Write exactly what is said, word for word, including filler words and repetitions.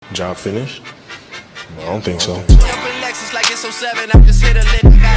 Job finished? I don't think so. Jumping Lexus like it's oh seven, I just hit a lick.